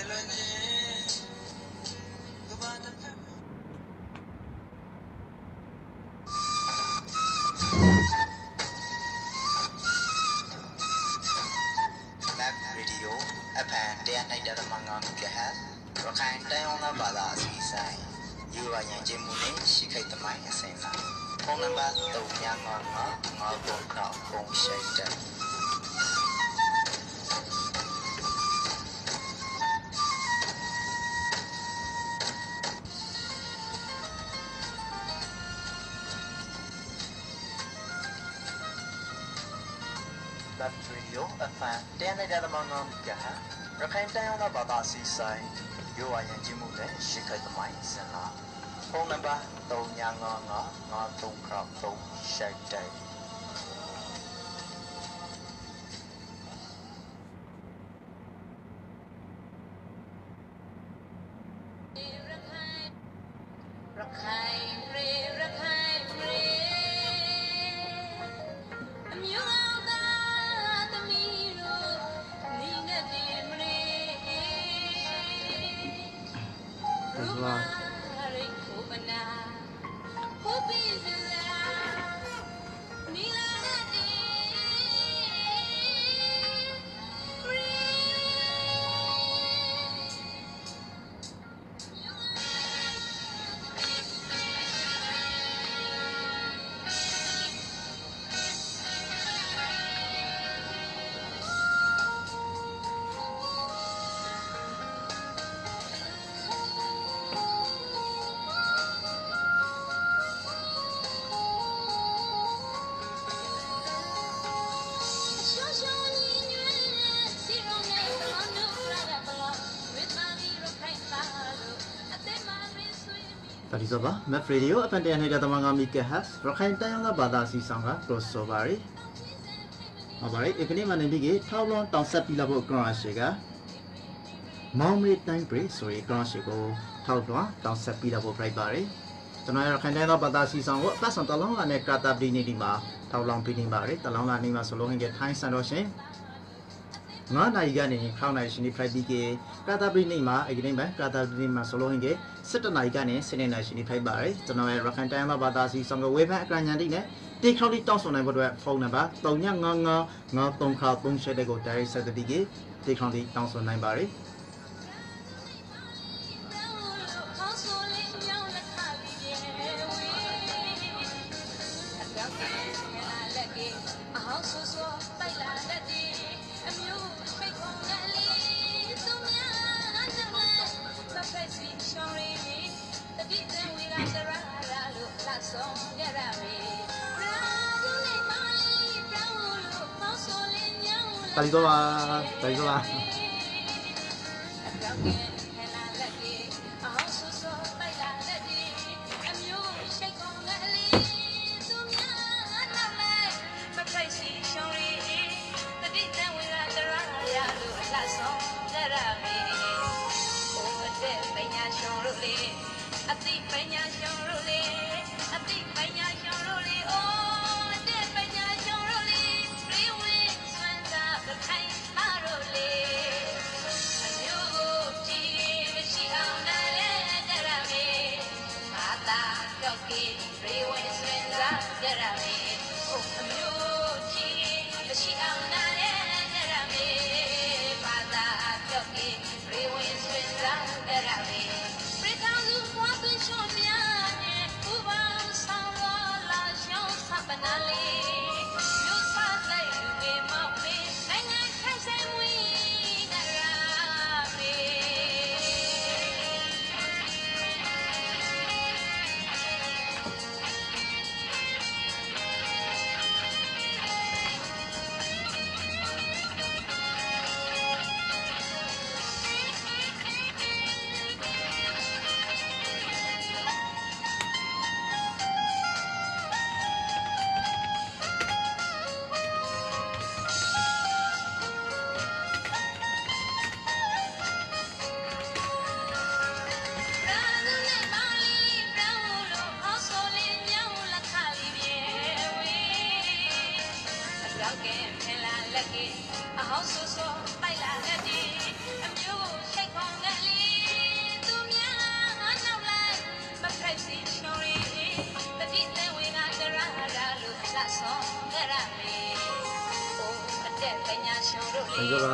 Radio အဖန်195 MHz ရခိုင်တိုင်းအောင်သားဘာသာအစီအစဉ်ယူဝရန်ကျင်းမှုနဲ့ရှိခိုက်သမိုင်းအစဉ်လာဖုန်းနံပါတ်39559360Radio အဖန်195 MHz ရခိုင်တိုင်းအောင်သားဘာသာအစီအစဉ်ယူဝရန်ကျင်းမှုနဲ့ရှိခိုက်သမိုင်းအစဉ်လာဖုန်းနံပါတ်39559360ဒါဒီဆိုပါ Map Radio အဖန်195 MHz ရခိုင်တိုင်းအောင်သားဘာသာစီဆောင်က crossover ရီဟုတ်ပါပြီဒီနေ့မှနေပြီးထောက်လွန်တောင်ဆက်ပြီးလာဖို့ ground ရှိကမောင်မေတိုင်း break ဆိုရီ ground ရှိကိုထောက်လွန်တောင်ဆက်ပြီးလာဖို့ break ပါရီကျွန်တော်ရခိုင်တိုင်းသားဘာသာစီဆောင်ကိုအပတ်ဆောင်တလောင်းလာနဲ့ကာတာပီနေဒီမှာထောက်လောင်ပြီးနေပါရီတလောင်းလာနေမှာဆိုလို့ဟင်ကထိုင်းဆန်တော့ရှင်9နာရီကနေ6နာရီရှင်ဒီ Friday ကကာတာပရီနေမှာအဲ့ဒီနေ့ပဲကာတာပရီမှာဆိုလို့ဟင်က17နာရီကနေ7နာရီရှင်ဒီ Friday ပါတယ်ကျွန်တော်ရဲ့ရခိုင်တိုင်းသားဘာသာစီဆောင်ကိုဝေဖန်အကရညာတိနဲ့တေခေါက်တိတောင်းဆိုနိုင်ဖို့အတွက်ဖုန်းနံပါတ်39559360ကို direct ဆက်တိကတေခေါက်တိတောင်းဆိုနိုင်ပါတယ်大家好，大家好。အဟောင်းဆိုဆိုပိုက်လာတဲ့ဒီအမျိုးရှိတ်ခေါ်င这个。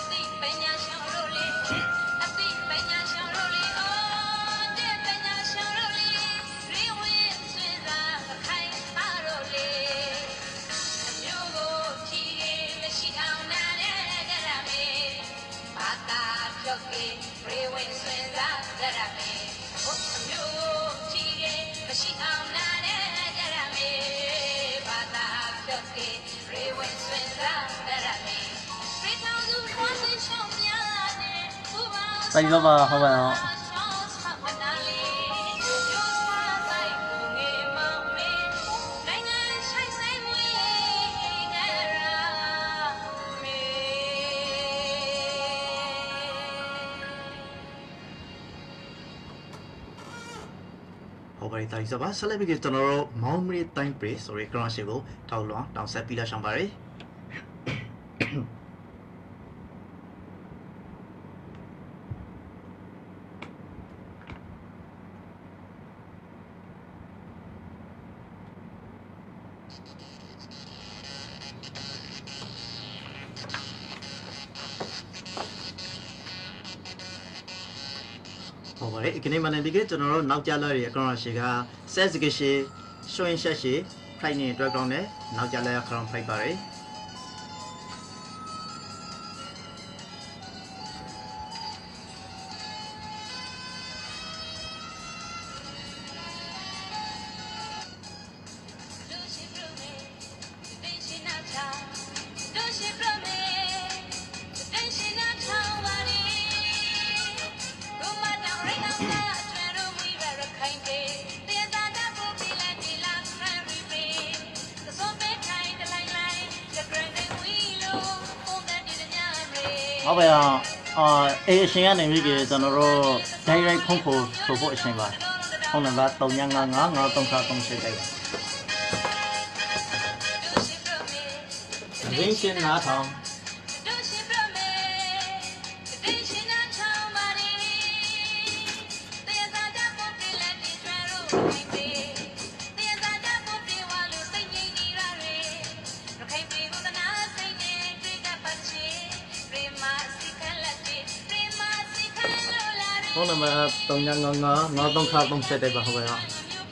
大家吧，好朋友。 好吧，大家吧，ဆက်လက်ပြီးကျွန်တော်တို့မောင်မရီတိုင်းပရိဆိုရဲ ground ရှိကိုထောက်လွှမ်းတောင်ဆက်ပြီးလာဆောင်ပါရယ်ဟုတ်ပါတယ်ဒီနေ့မှလည်းဒီကကျွန်တော်တို့နောက်ကြလာရဲ့အကောင့်ရှိကဆက်စကရှိရွှင်ဆက်ရှိဖိုင်နေအတွက်ကောင်းတယ်နောက်ကြလာရဲ့ account ဖိုက်ပါတယ်好朋友，先安尼个ကျွန်တော်တို့ direct ဖုန်းခေါ်ဆိုဖို့အရှင်ပါဖုန်းနံပါတ်39555338ရင်းရှင်နာထောင်ဖုန်းနံပါတ်39555338ပါဟုတ်ပါရော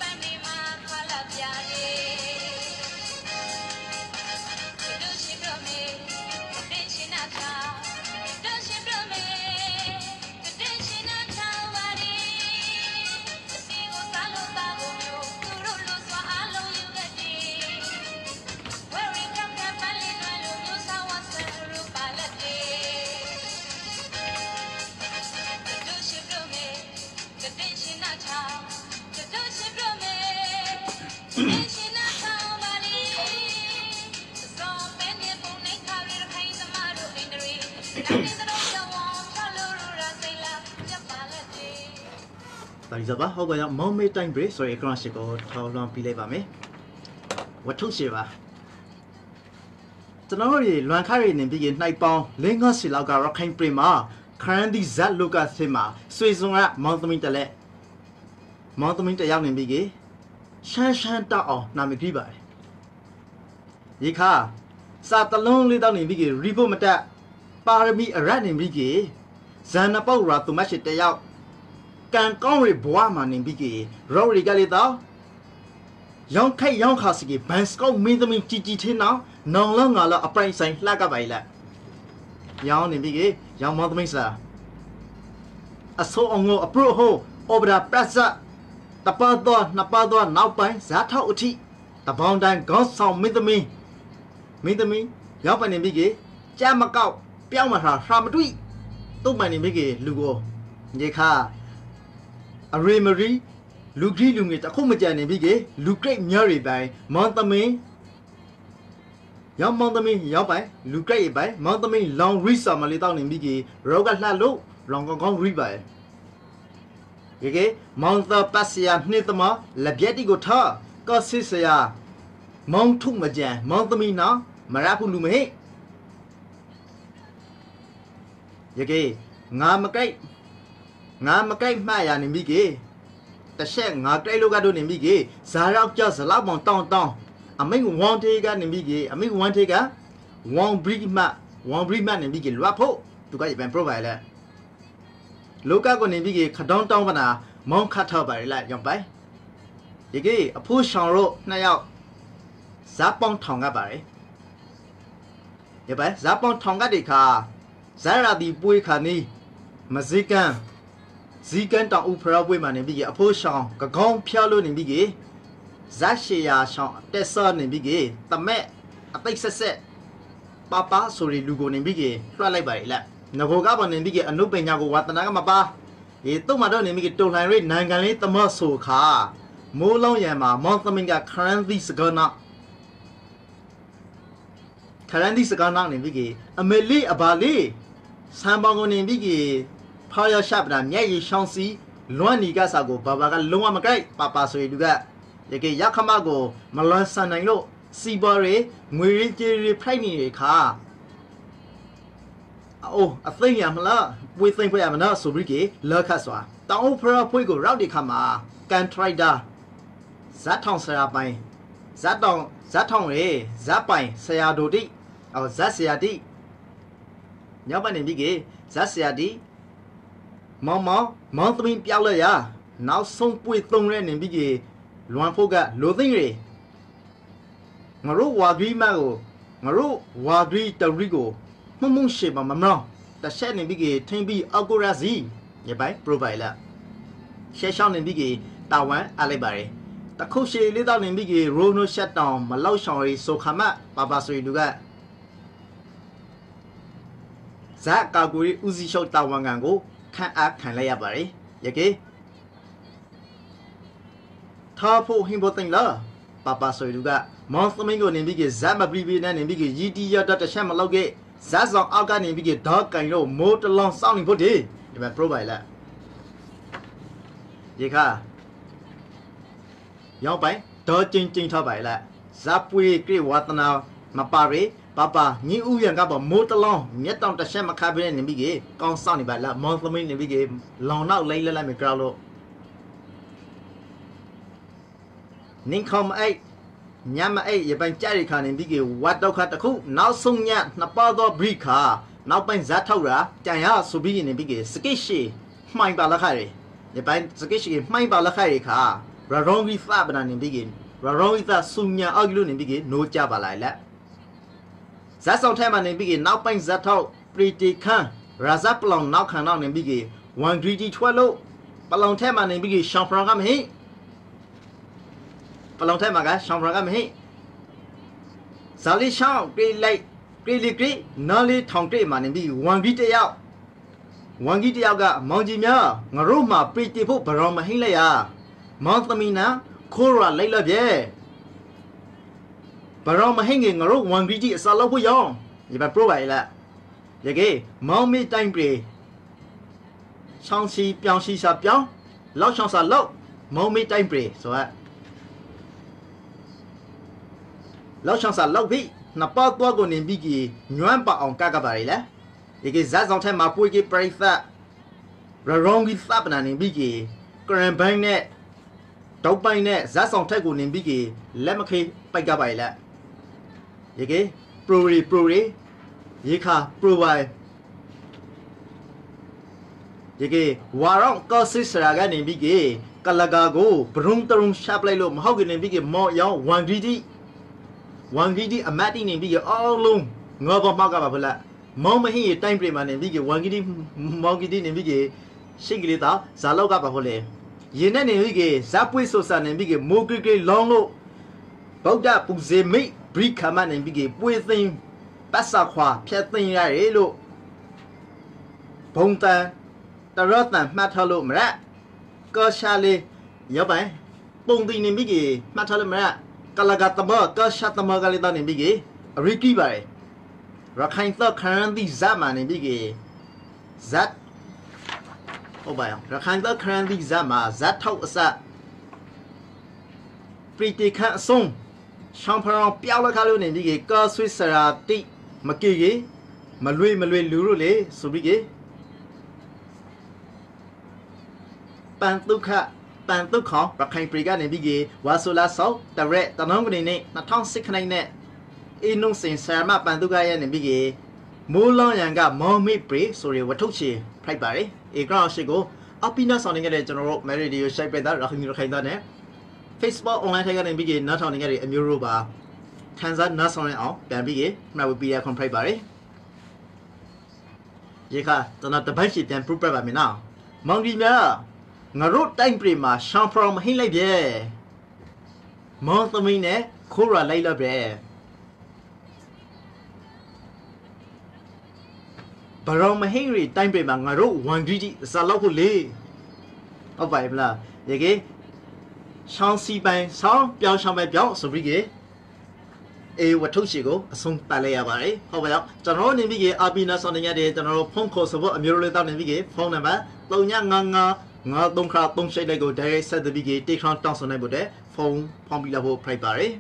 大家吧，好朋友，毛没တိုင်းပရိဆိုရဲ ground ရှိကိုထောက်လွှမ်းပြီးလိုက်ပါမယ်ဝတ်ထုတ်ရှိပါကျွန်တော်တို့လွန်ခါရီနေပြီးနှိုက်ပေါင်း50စီလောက်ကရခိုင်ပရိမှာခရန်ဒီဇက်လိုကသစ်မှာဆွေစုံကမောင်သမီးတလက်မောင်သမီးတယောက်နေပြီးရှမ်းတောက်အောင်နာမည်ပြီးပါတယ်ရေခါစာတလုံးလေးတောက်နေပြီးရီပိုမတက်ပါရမီအရတ်နေပြီးဇန်နပေါက်ရာသူမရှိတယောက်ကန်ကောင်းရဘွားမှာနေပြီးရော်ရီကလေးတော့ရောင်းခိုက်ရောင်းခါစကဘန်စကောက်မင်းသမီးជីထင်းအောင်နောင်လောငါလောအပရိုင်ဆိုင်လှကပါလေရောင်းနေပြီးရောင်းမောသမီးစာအစိုးအောင်အပရိုဟိုအော်ဘရာပရဇတ်တပတ်တော့နှစ်ပတ်တော့နောက်ပိုင်းဇာထောက်အထိတပေါင်းတိုင်းခေါင်းဆောင်မင်းသမီးရောက်ပါနေပြီးကြမ်းမကောက်ပြောင်းမထားရှာမတွေ့တုံးမှန်နေပြီးလူကိုရေခါအရေမရီလူကြီးလူငယ်တခုမကြံနေပြီးလူဂရိတ်မြော်ရီပိုင်မောင်သမင်းရောက်မောင်သမင်းရောက်ပိုင်လူဂရိတ်ပိုင်မောင်သမင်းလောင်ရီဆာမလေးတောင်းနေပြီးရောကလှလို့လောင်ကောင်းကောင်းရီပိုင်ရေမောင်သပတ်စယာနှစ်သမလက်ပြက်တီကိုထားကောစစ်စယာမောင်ထုမကြံမောင်သမီးနော်မရဘူးလူမေရေငါမကြိုက်မှရနေမိကေတဆက်ငါကြိုက်လို့ကတော့နေမိကေဇာရောက်ကြဇလောက်မောင်တောင်းအမိတ်ဝန်ထေကနေမိကေအမိတ်ဝန်ထေကဝန်ဘရီမှ one breed man နေပြီးကလွတ်ဖို့သူကပြန် provide လဲလောကကနေပြီးကခတောင်းတောင်းပနာမောင်းခတ်ထောက်ပါလေရောက်ပိုင်ဒီကအဖိုးဆောင်တို့နှစ်ယောက်ဇာပေါင်းထောင်ကပါတယ်ရပါဇာပေါင်းထောင်ကတဲ့ခါဇာရာဒီပွေးခါနီမဇီကန်ဇီကန်တောင်ဥဖရာပွေးမှာနေပြီးကအဖိုးဆောင်ကကောင်းဖျောက်လို့နေပြီးကဇာရှေယာဆောင်တက်ဆော့နေပြီးကတမက်အသိဆက်ဆက်ပါပါဆိုရီလူကိုနေပြီးကလွှတ်လိုက်ပါလေငကိုကပေါ်နေပြီးကအနုပညာကိုဝါတနာကမပါဒီတော့မတော့နေပြီးကတုံလှန်ရိတ်နိုင်ငံလေးတမတ်ဆိုခါမိုးလုံးရံမှာမောင်သမင်ကခရန်သီစကနာခရန်သီစကနာနေပြီးကအမေလီအဘာလီစံပေါင်ကိုနေပြီးကဖာရရှပ်တာမျက်ရည်ရှောင်းစီလွမ်းနီကစားကိုဘာဘာကလုံးဝမကြိုက်ပါပါဆိုရီလူကရကေရခမကိုမလွန်ဆန်နိုင်လို့စီဘော်ရီငွေရင်းကြေးရီဖိုက်နေခါအိုးအသိရမလားဝေသိမ့်ဖွဲ့ရမလားဆိုပြီးကလောခတ်စွာတောင်ဖရဖွေးကိုရောက်တဲ့ခါမှာကန်ထရိုက်တာဇတ်ထောင်ဆရာပိုင်ဇတ်ထောင်ရေဇတ်ပိုင်ဆရာဒိုတိအော်ဇတ်ဆရာတိညောက်ပနေပြီးကဇတ်ဆရာတိမောင်သမီးပြောက်လဲရနောက်ဆုံးပွေသုံးရဲနေပြီးကလွန်ဖို့ကလိုသိမ့်ရေငါတို့ဝါဂီမကိုငါတို့ဝါဂီတရီကိုမုံရှိပါမမောင်းတဆက်နေပြီးကထင်းပြီးအောက်ကိုရစီရပိုင် provide လာရှေ့ရှောင်းနေပြီးကတာဝန်အလိုက်ပါတယ်တခုရှိလေးတော့နေပြီးကရိုနိုရှက်တောင်မလောက်ဆောင်ရီဆိုခမပါပါဆိုရီလူကဇာကာကူရီဦးစီးချုပ်တာဝန်ခံကိုခန့်အားခံလိုက်ရပါတယ်ရကေထားဖို့ဟင်ဖို့တင်လားပါပါဆိုရီလူကမောင်သမင်းကိုနေပြီးကဇာမပရီပီနဲ့နေပြီးကရီတီရတတချက်မလောက်ခဲ့ဇာဆောင်အောက်ကနေပြီးကဒေါကင်လို့မိုးတလောင်စောင်းနေဖို့ဒီမှာ provide လာရေခါရောက်ပိုင်ဒေါချင်းထားပါလေဇာပွေကိဝါတနာမပါရေပပညီဥယံကပေါ်မိုးတလောင်မြက်တောင်တချက်မခါပြနေနေပြီးကကောင်းစောင်းနေပါလားမောင်သမင်းနေပြီးကလောင်နောက်လိုက်လိုက်မကြောက်လို့နင်းခေါမအိုက်ညမအိတ်ရပိုင်ကြရိခါနေပြီးကဝတ်တော့ခတခုနောက်ဆုံးညနှစ်ပါသောဘရိခါနောက်ပိုင်းဇာထောက်တာကြံရဆိုပြီးနေပြီးကစကိရှိမှိုင်ပါလက်ခါရပိုင်စကိရှိမှိုင်ပါလက်ခါရခါရရောင်းကြီးသပနာနေပြီးကရရောင်းကြီးသဆုညာအောက်လို့နေပြီးကနိုးကြပါလိုက်လက်ဇာဆောင်ထဲမှာနေပြီးကနောက်ပိုင်းဇာထောက်ပရီတီခန်ရာဇပလောင်နောက်ခံနောက်နေပြီးကဝန်ဂရီတီထွဲလို့ပလောင်ထဲမှာနေပြီးကရှောင်းဖရန်ကမဟိပလောင်ထဲမှာကရှောင်းဖရန်ကမဟိဇာလီရှောင်းပြေးလိုက်ပြေးလီကရီနော်လီထောင်တေးမှာနေပြီးဝန်ဂရီတယောက်ကမောင်ကြီးများငါတို့မှာပရီတီဖို့ဘရောင်မဟိလိုက်ရမောင်သမီးနာခိုးရလိုက်လပြဲဘရောင်မဟိငယ်ငါတို့ဝန်ဂရီကြီးအစားလောက်ဖို့ရောဒီမှာ provide လာရကေမောင်မီတိုင်းပြေချောင်းစီပြောင်းစီစာပြောင်းလောက်ချောင်းစာလောက်မောင်မီတိုင်းပြေဆိုတော့လောက်ချောင်းစာလောက်ပြီနှစ်ပတ်တော့ကိုနေပြီးကြီးညွမ်းပအောင်ကကပါလေလားဒီကဇာဆောင်ထဲမှာပွေကြီးပရိသတ်ရရောင်းကြီးသပနာနေပြီးကြီးကရန်ဘိုင်းနဲ့တောက်ပိုင်းနဲ့ဇာဆောင်ထက်ကိုနေပြီးကြီးလက်မခေပိုက်ကပါလေလားဒီကပရိုရီရေခါ provide ဒီကဝါရောင်းကောစစ်စရာကနေပြီးကြီးကလကာကိုဘရုံတရုံရှာပလိုက်လို့မဟုတ်ကနေပြီးကြီးမော်ရောင်းဝန်ဂရီတီအမတ်တီနေပြီးအော်လုံးငါဘာမှကပါဖလားမောင်မဟိတိုင်းပြည်မှာနေပြီးဝန်ဂီတီမောင်ဂီတီနေပြီးရှိကလေးသာဇာလောက်ကပါဖို့လေရင်းနဲ့နေပြီးဇာပွေးဆိုစာနေပြီးမိုကရီလောင်းလို့ဗုဒ္ဓပူဇေမိတ်ဘရိခမနေပြီးပွေးသိမ်းပတ်စာခွာဖြတ်သိမ်းရတယ်လို့ဘုံတန်တရတန်မှတ်ထားလို့မရကောရှာလေးရောက်ပိုင်ပုံသိနေပြီးမှတ်ထားလို့မရကလကတမကရှတ်တမကလေးတနေပြီးအရိကိပါရခိုင်သောခရန်သီဇာမနေပြီးဇတ်ဟုတ်ပါရောရခိုင်သောခရန်သီဇာမှာဇတ်ထောက်အစပရီတီခန့်အစုံရှောင်းဖရောင်ပြောက်လက်ခါလို့နေပြီးကောဆွေစရာတိမကေမလွေလူလို့လေဆိုပြီးပန်တုခခေါရခိုင်ပရိကနေပြီးဝါဆိုလာဆောက်တရက်တနောင်းကနေနဲ့2010ခနိုင်နဲ့အင်းနုံစင်ဆာမပန်တုခရဲ့နေပြီးမိုးလောင်းရန်ကမောင်မေပရီဆိုရဝထုတ်ချေဖိုက်ပါတယ်ဧကရာရှိကိုအပိနာဆောင်နေကြတဲ့ကျွန်တော်တို့ Meridio ရှိုက်ပိတ်တာရခိုင်ရခိုင်သားနဲ့ Facebook online ထဲကနေပြီးနောက်ထောင်နေကြတဲ့အမျိုးတို့ပါခန်းစားနားဆောင်ရအောင်ပြန်ပြီးမှတ်ဝပေးရခွန်ဖိုက်ပါတယ်ရေခါကျွန်တော်တပတ်ရှိပြန် proof ပြပါမယ်နော်မောင်ဒီများငါတို့တိုင်းပြည်မှာရှောင်းဖရောမဟိလိုက်ပြဲမောင်သမီးနဲ့ခိုးရလိုက်တော့ပြဲဘရောမဟိရီတိုင်းပြည်မှာငါတို့1 GB စာလောက်ဖို့လေဟုတ်ပါရဲ့မလားရေကေရှောင်းစီပိုင်ဆောင်းပြောင်းရှောင်းပဲပြောင်းဆိုပြီးဝတ်ထုတ်ရှိကိုအဆုံးပတ်လိုက်ရပါတယ်ဟုတ်ပါရောကျွန်တော်နေပြီးအာပီနာဆောင်နေရတဲ့ကျွန်တော်ဖုန်းခေါ်ဆိုဖို့အမျိုးလေးတောက်နေပြီးဖုန်းနံပါတ်3955 53ရှိလိုက်ကို direct ဆက်ပြီးတေခန့်တောင်းဆိုနိုင်ဖို့တဲ့ဖုန်းဖောင်းပြီးလာဖို့ဖိုက်ပါတယ်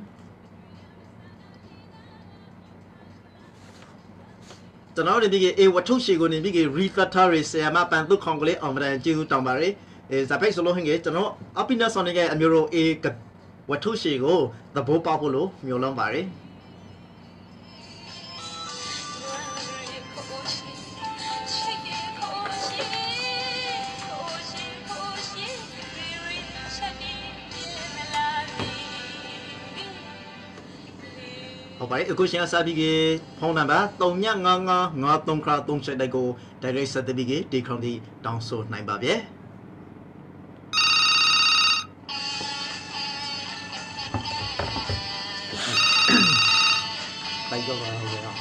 ကျွန်တော်နေပြီးဝတ်ထုတ်ရှိကိုနေပြီး reflector ရဆရာမပန်တုခေါင်ကလေးအောင်မတန်ကျေးဇူးတောင်းပါတယ်ဇာပိတ်ဆိုလို့ဟင်ကျွန်တော်အာပီနာဆောင်နေတဲ့အမျိုးတို့ဝတ်ထုတ်ရှိကိုသဘောပေါက်ဖို့လို့မျှော်လင့်ပါတယ်ဟုတ်ပါတယ်အခုရှင်အစားပြီးဖုန်းနံပါတ်395553တိုက်ကို direct ဆက်ပြီးတေခေါင်တီတောင်းဆိုနိုင်ပါဗျ။တိုက်တော့ပါဟုတ်ကဲ့။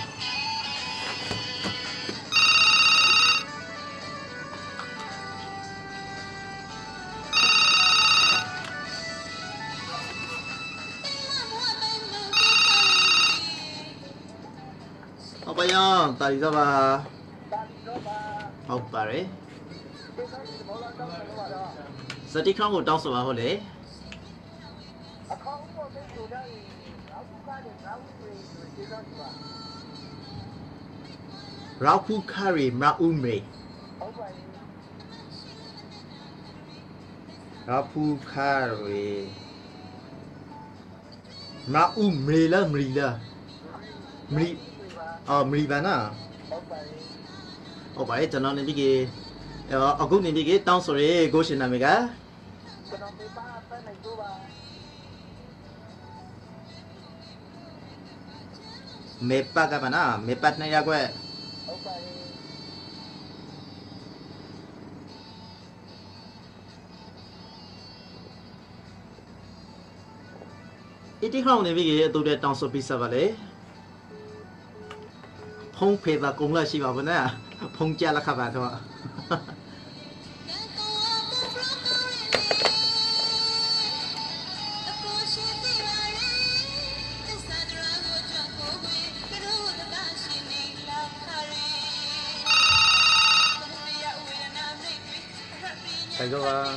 ဟုတ်ပါရောတာလီတော့ပါဟုတ်ပါတယ်စတိခေါင်းကိုတောင်းဆိုပါဟုတ်လေရာဖူခါရီမအူမေရာဖူခါရီမအူမေလားမရီလားမရီမရီဘာနာဟုတ်ပါတယ်ကျွန်တော်နေပြီးအခုနေပြီးတောင်းဆိုရဲကိုရှင်နာမည်ကကျွန်တော်မေပါပတ်နိုင်တော့ပါမေပါကပါနာမေပတ်နိုင်ရကွယ်ဟုတ်ပါတယ်ဒီခေါင်းနေပြီးအတူတဲ့တောင်းဆိုပြီးစားပါလေဖုံးဖေတာကုံလာရှိပါဘနဲ့ဖုံးကြလာခပါတော့ဆိုင်တော့ပါ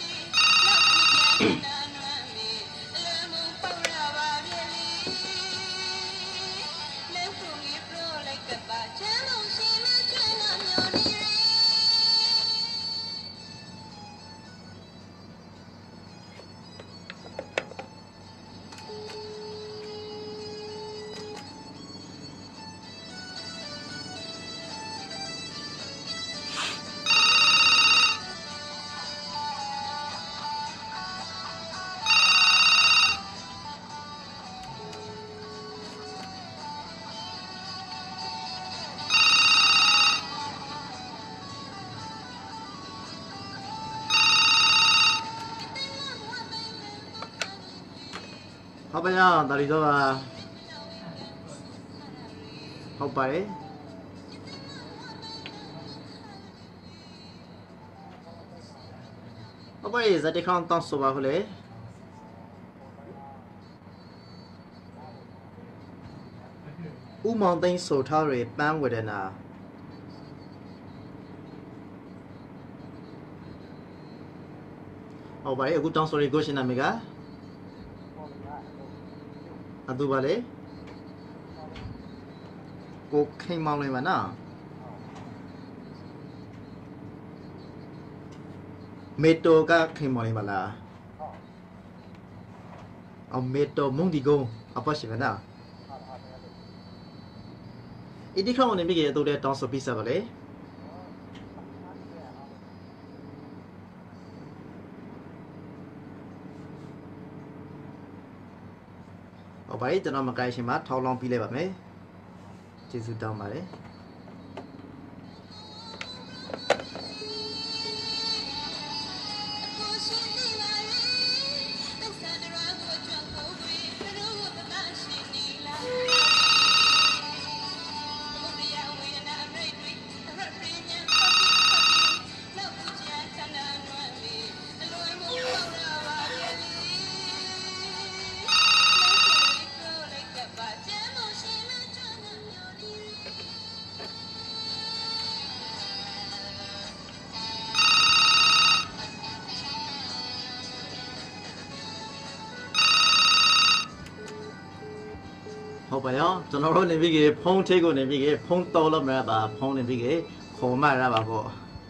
ဟုတ်ပါရောတာလီတော့ဟုတ်ပါတယ်ဟုတ်ပါတယ်ဇာတိခေါင်းတောင်းဆိုပါခလေဥမောင်သိန်းဆိုထားရပန်းဝဒနာဟုတ်ပါတယ်အခုတောင်းဆိုရကိုရှင်နာမည်ကအတူပါလေကိုခိန်မောင်းလိုက်ပါနော်မေတိုကခိန်မောင်းလိုက်ပါလားမေတိုမုန်ဒီကုန်းအပတ်ရှိပါနော် 80 crown နေပြီကေတို့တဲ့တောင်းဆိုပြီးစားပါလေဟုတ်ပါပြီကျွန်တော်မကိုင်ရှင်မှာထောင်းလောင်းပြီးလိုက်ပါမယ်ကျေးဇူးတောင်းပါတယ် ဟုတ်ပါရောကျွန်တော်တို့နေပြီကေဖုန်းထိကိုနေပြီကေဖုန်းတော်လို့မရပါဖုန်းနေပြီကေခေါ်မှရပါပေါ့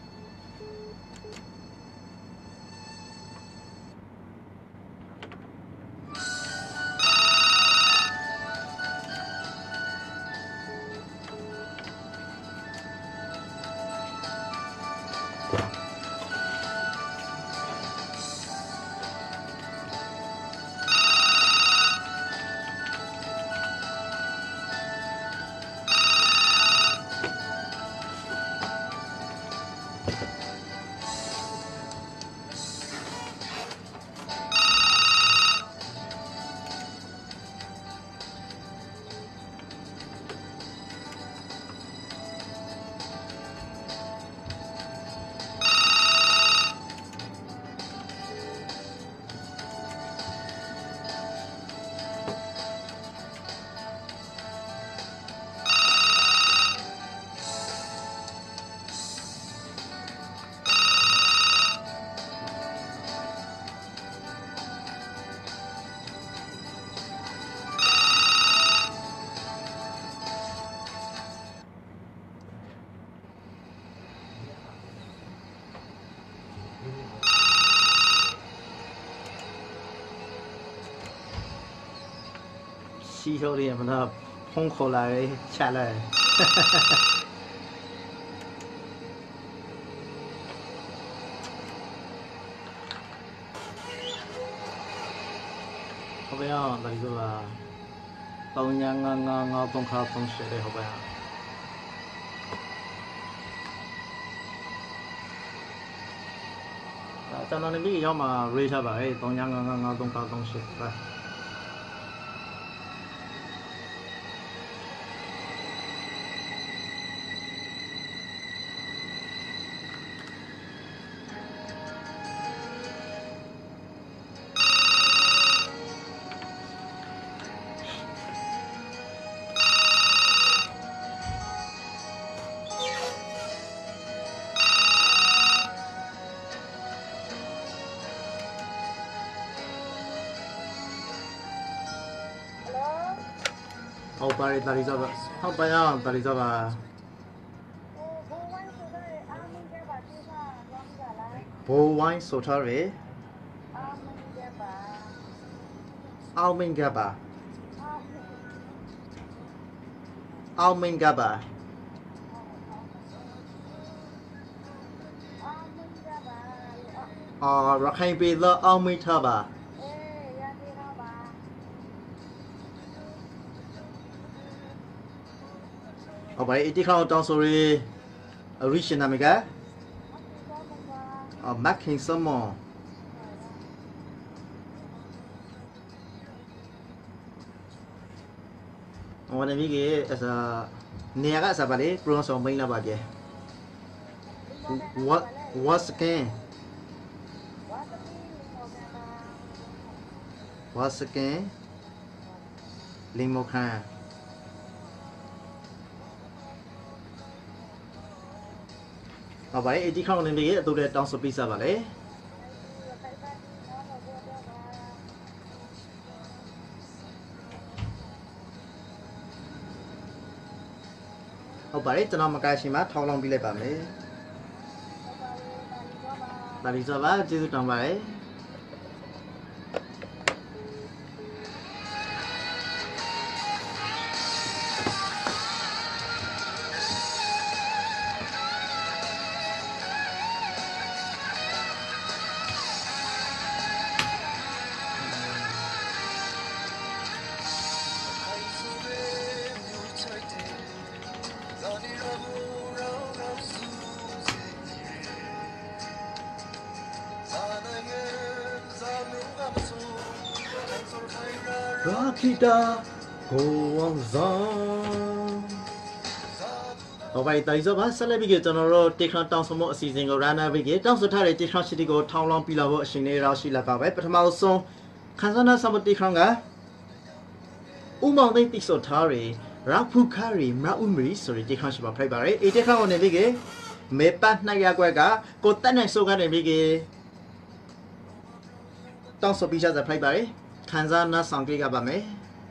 ရှိထုတ်ရမလားဖုန်းခေါ်လာတယ်ချလိုက်ဟုတ်ပါရောဒါဆိုတာ395553ခါ3ရှယ်တယ်ဟုတ်ပါရောကျွန်တော်လည်းဒီရောက်မှာ rate ထားပါလေ395553ခါ3ရှယ်ပါဟုတ်ပါတယ်တာလီစားပါဟုတ်ပါရောတာလီစားပါဘိုးဝိုင်းဆိုထားရယ်အောင်မင်္ဂပါအောင်မင်္ဂပါရခိုင်ပြည်သားအောင်မင်္ဂပါဟုတ်ပါပြီ80ခေါက်တောင်းဆိုရီအရီရှင်နာမီကမက်ခင်စမွန်ဟိုနေပြီကအစားနေရာကအစားပါလေပရိုဆောင်မိန်လာပါပြေwhat's againလင်းမခန်းဟုတ်ပါတယ်80ခေါက်နေပြီအတူတူတောင်းဆိုပြီးစားပါလေဟုတ်ပါတယ်ကျွန်တော်မကရှင်မှာထောင်းလောင်းပြီးလိုက်ပါမယ်ဒါလီစားပါကျေးဇူးတောင်းပါတယ် Rakita Goangzang ဟောပါတိုင်စောပါဆက်လက်ပြီးကျွန်တော်တို့တေခန်တောင်စမို့အစီအစဉ်ကို runner ပြီးတောင်စထားတဲ့တေခန်ရှိတီကိုထောင်းလောင်းပြီးလာဖို့အရှင်နေရောက်ရှိလာကပဲပထမဆုံးခန်းစနာစမတေခန်ကဥမောင်သိတိစောထားရရာဖူခါရီမရာဥမရီဆိုတဲ့တေခန်ရှိပါဖိုက်ပါရယ်အေတေခန်ကိုနေပြီးကမေပတ်နိုင်ရကွက်ကကိုတက်နိုင်ဆိုကနေပြီးကတောင်စပီရှာစဖိုက်ပါရယ်ခန်းစနာဆောင်ကြည့်ကပါမယ်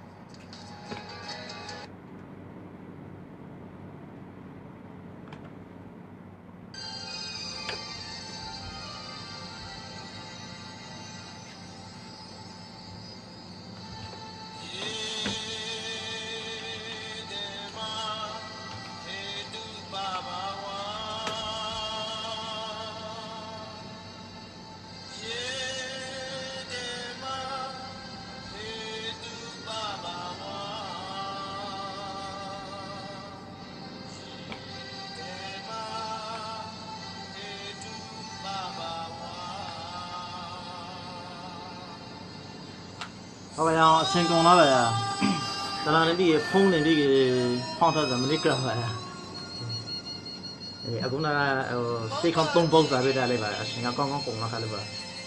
好吧呀，成功了呗呀！当然你碰的这个碰到怎么的个吧呀？哎，阿公那对抗东北这边的嘞吧，现在刚刚讲了开了吧？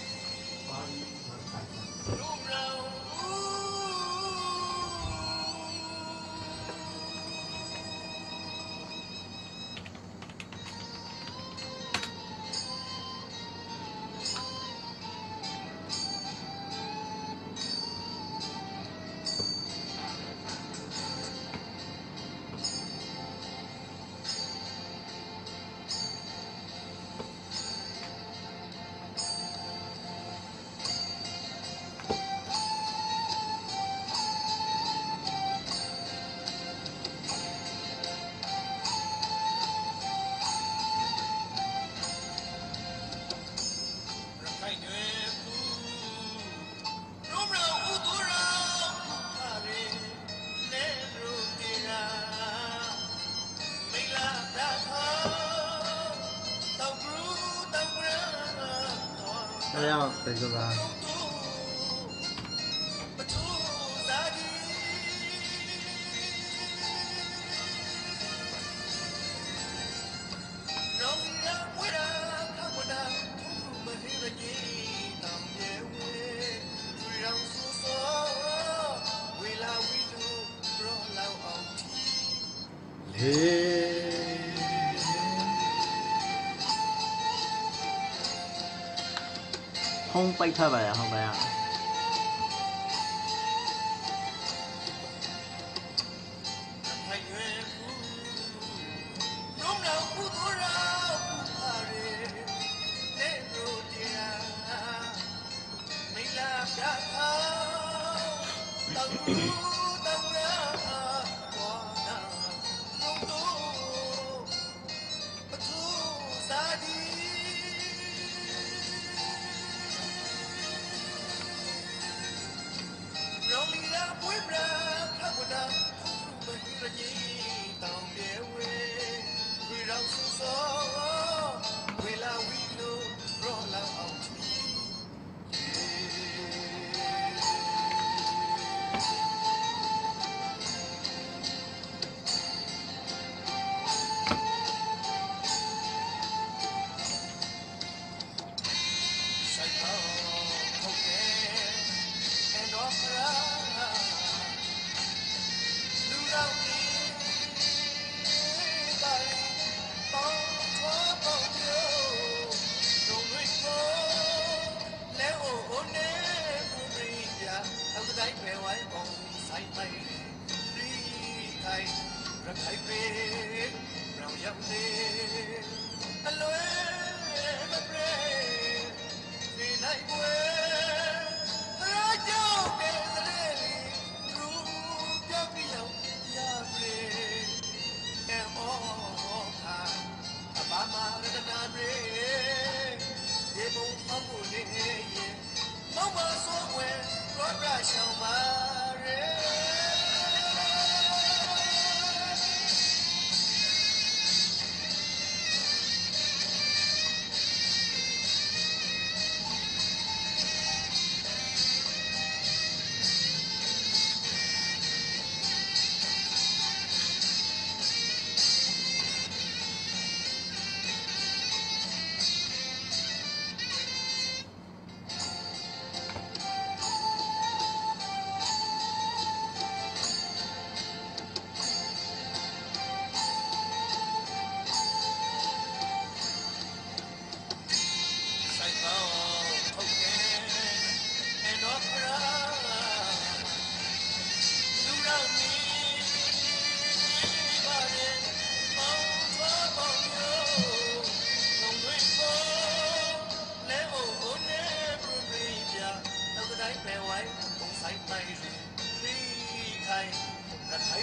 这样对是吧？không bay thay vậy không phải à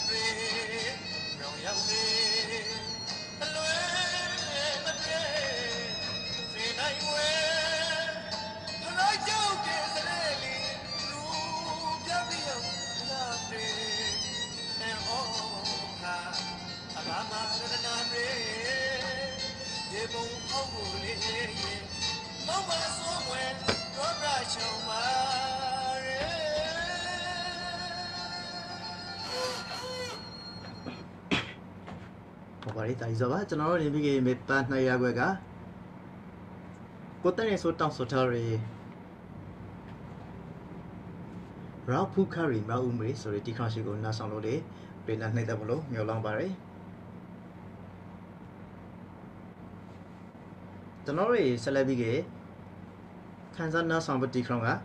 ဘာလဲတာကြီးဆိုပါကျွန်တော်တို့နေပြီးကေမေပန်း2ရက်ခွက်ကကိုတဲ့နေဆိုတောင်းဆိုထားရရောဖူခရီမအူမေဆိုတဲ့ဒီခါရှိကိုနားဆောင်လို့လေပြန်နှိမ့်တယ်မလို့မျောလောင်းပါတယ်ကျွန်တော်တို့ဆက်လက်ပြီးကေခန်းစားနားဆောင်ပတိခေါက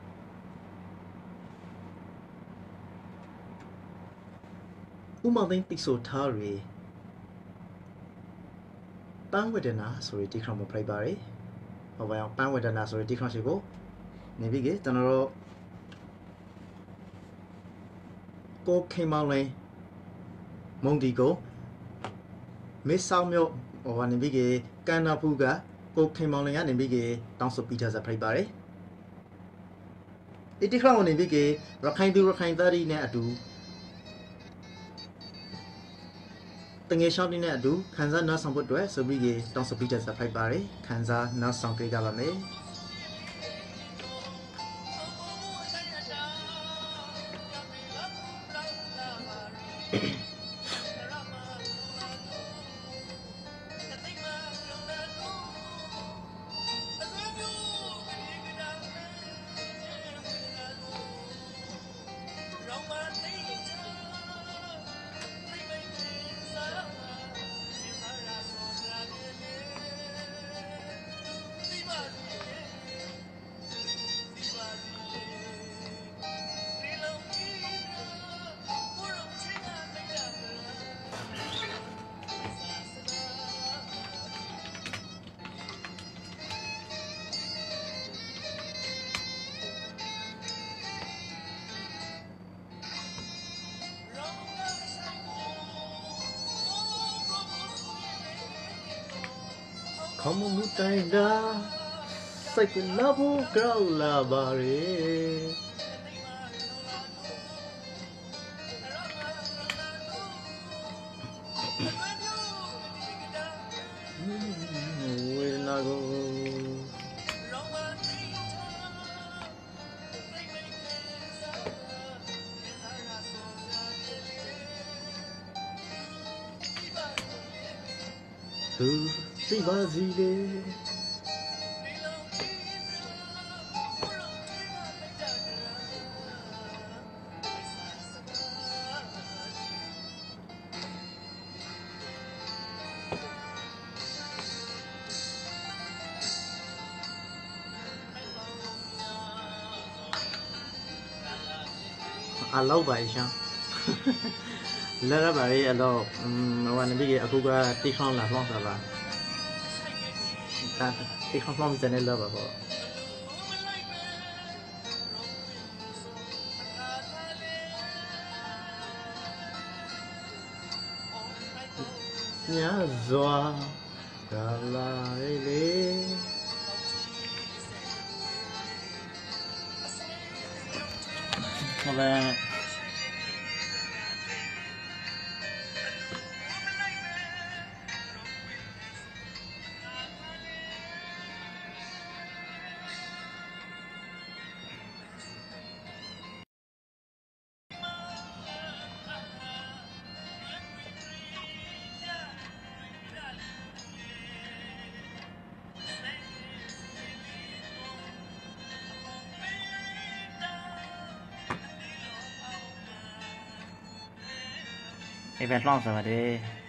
ဥမသိန်းတိဆိုထားရပန်းဝေဒနာဆိုတဲ့ဒီခါမှာပြပါရယ်ဟောပါအောင်ပန်းဝေဒနာဆိုတဲ့ဒီခါရှိကိုနေပြီးကေကျွန်တော်တို့ကိုခေမောင်းလင်းမုံဒီကိုမေဆောင်းမြို့ဟောနေပြီးကေကန်နာဖူးကကိုခေမောင်းလင်းကနေပြီးကေတောင်းဆိုပီတာစာပြပါရယ်ဒီခါကနေပြီးကေရခိုင်သူရခိုင်သားတွေနဲ့အတူတငယ်ရှောင်းနေတဲ့အတူခန်းစားနားဆောင်ဖို့အတွက်ဆိုပြီးကေတောင်းဆိုပြီးတဲ့စာဖိုက်ပါတယ်ခန်းစားနားဆောင်ကြပါမယ်ခေါမမှုတိုင်းတာစိတ်ကလာဖို့ကြောက်လာပါရဲ့ဝေဒနာကိုသူသိပါစီလေအလောက်ပါရှမ်းလဲရပါရဲ့အတော့ဟိုကနေပြီးအခုကတိခေါင်းလာဖောင်းတာပါတိခေါင်းဖောင်းစနေလောပါပေါ့ညာဇွာလာလာလေဟုတ်ပါไอ้แบนล่องสวัสดี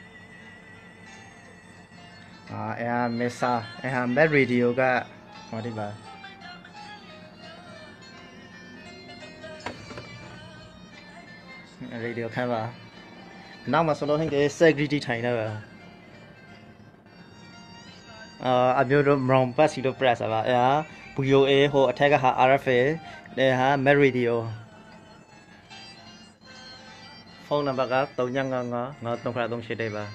ไอ้ฮะเมซ่าไอ้ฮะแบตเรดิโอก็มาดีบ่าเรดิโอแค่บ่าနောက်မှာဆိုလို့ဟင်းက security ထိုင်နေပါအမျိုးတို့ brown pass လို့ press ပါအဲဟာ VOA ဟိုအထက်ကဟာ RFA အဲဟာ met radio ဖုန်းနံပါတ်က3955 5383ပါ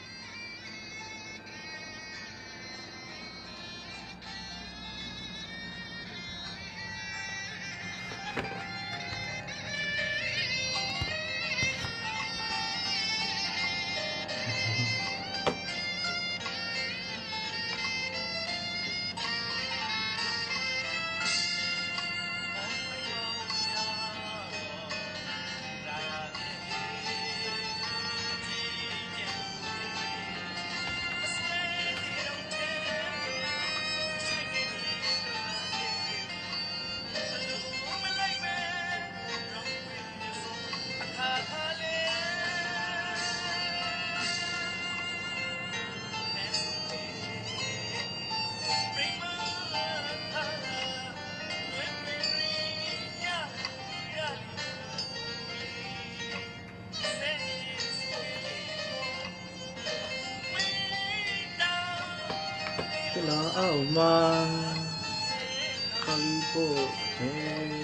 လာအောင်မခလီပိုဟဲ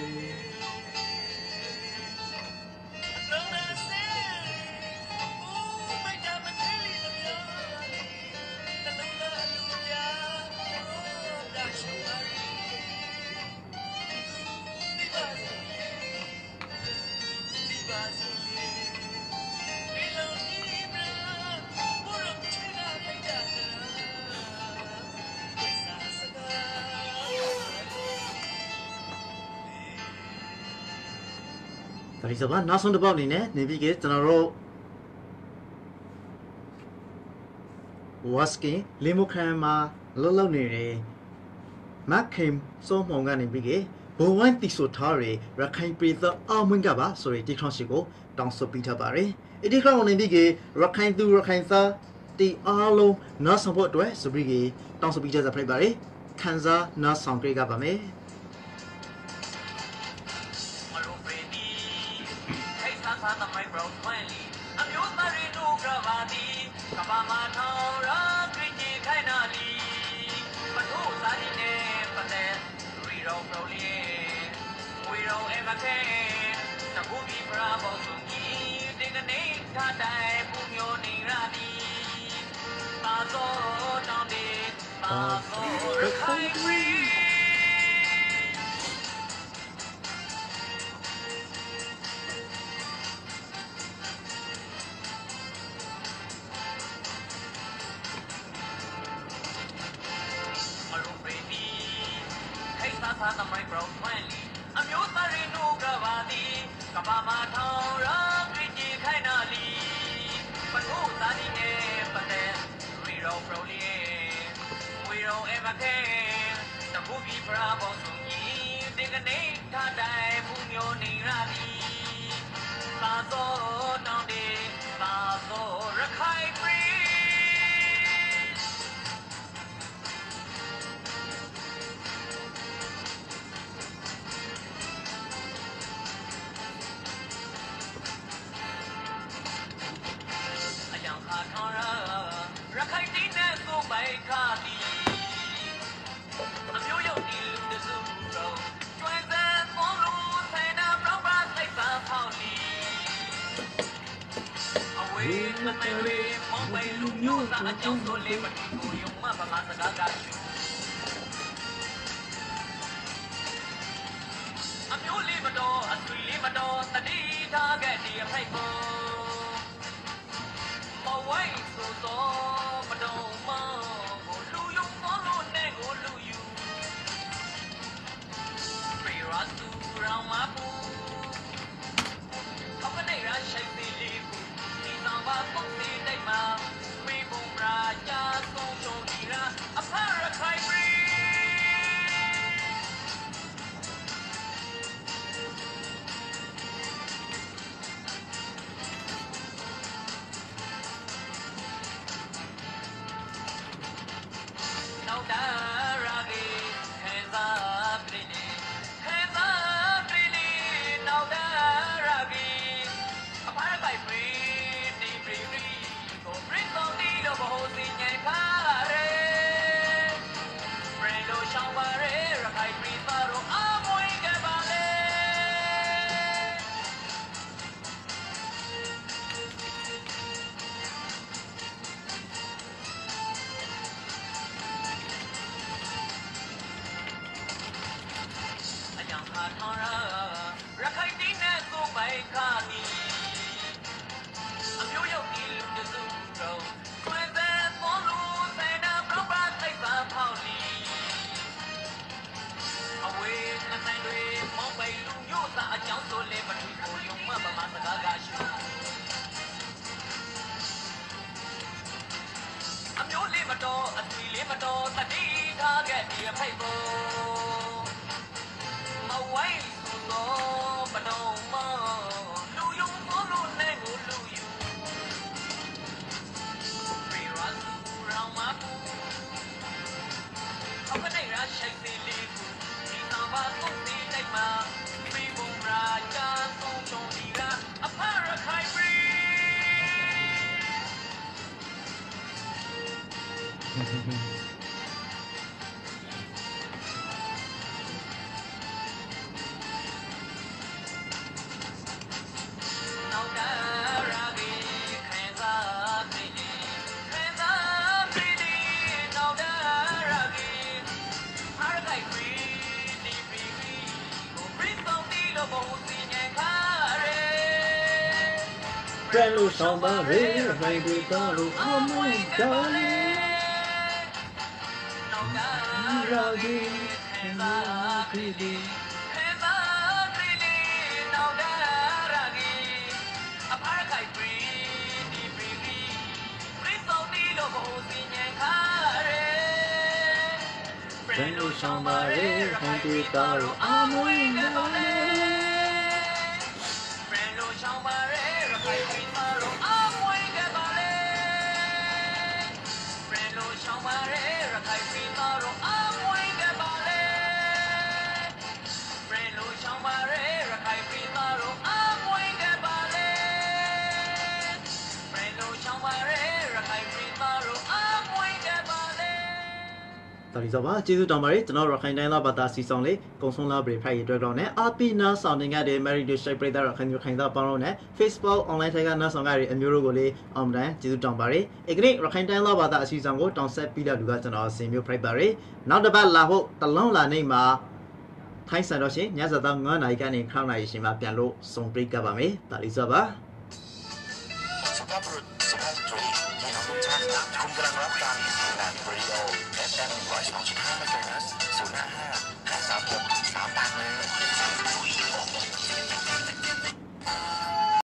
ဒါဒီစပါနောက်ဆုံးတစ်ပေါက်အနေနဲ့နေပြီးကကျွန်တော်တို့ wasking လီမိုခန်မှာလှုပ်နေတယ်မက်ခင်စိုးမောင်ကနေပြီးကဘဝိုင်းတီဆိုထားရရခိုင်ပြည်သက်အောင်မွင့်ကပါဆိုရတီခေါင်းရှိကိုတောင်းဆိုပြီးထားပါတယ်အဒီခေါင်းနေပြီးကရခိုင်သူရခိုင်သားတီအားလုံးနားဆောင်ဖို့အတွက်ဆိုပြီးကတောင်းဆိုပြီးကြတာဖြစ်ပါတယ်ခန်းစားနားဆောင်ကြပါမယ် Brand new somebody, maybe darling, I'm my darling. Ragi, Ragi. Brand new somebody, maybe darling, I'm my darling. Tại sao ba chỉ tụi mày tụi nó rồi khai này là bắt ta xí xong lấy công xong là bị phải đưa ra nè apina xong nên cái để mày đi chơi bây giờ rồi khai đó bao nè Facebook online thấy cái nó xong cái em nhớ rồi lấy này chỉ tụi mày cái này rồi khai này là bắt ta xí xong có trong set bây giờ được cái nó xem như phải bari nó đợt là hộ tao long là này mà thay sao đó chứ nhớ ra tao ngỡ này cái này khâu này chỉ mà biến lộ xong bị cái bà mấy tại sao ba คุณกำลังรับการแบตเรดิโอ FM 102.5